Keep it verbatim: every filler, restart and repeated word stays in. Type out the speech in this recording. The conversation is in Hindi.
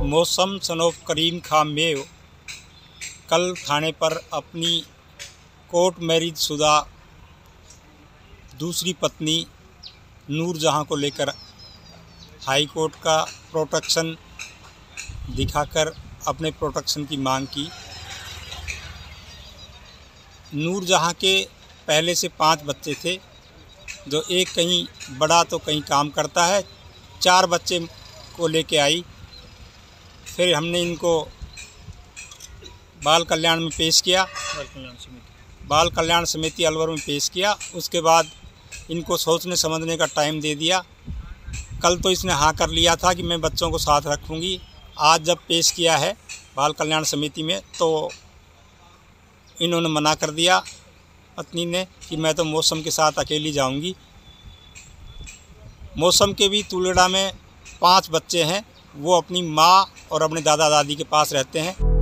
मौसम सनोफ करीम खां मेव कल थाने पर अपनी कोर्ट मैरिज शुदा दूसरी पत्नी नूरजहां को लेकर हाई कोर्ट का प्रोटेक्शन दिखाकर अपने प्रोटेक्शन की मांग की। नूरजहां के पहले से पांच बच्चे थे, जो एक कहीं बड़ा तो कहीं काम करता है। चार बच्चे को लेके आई, फिर हमने इनको बाल कल्याण में पेश किया, बाल कल्याण समिति बाल कल्याण समिति अलवर में पेश किया। उसके बाद इनको सोचने समझने का टाइम दे दिया। कल तो इसने हाँ कर लिया था कि मैं बच्चों को साथ रखूँगी। आज जब पेश किया है बाल कल्याण समिति में तो इन्होंने मना कर दिया पत्नी ने कि मैं तो मौसम के साथ अकेली जाऊंगी। मौसम के भी तुलेड़ा में पांच बच्चे हैं, वो अपनी माँ और अपने दादा दादी के पास रहते हैं।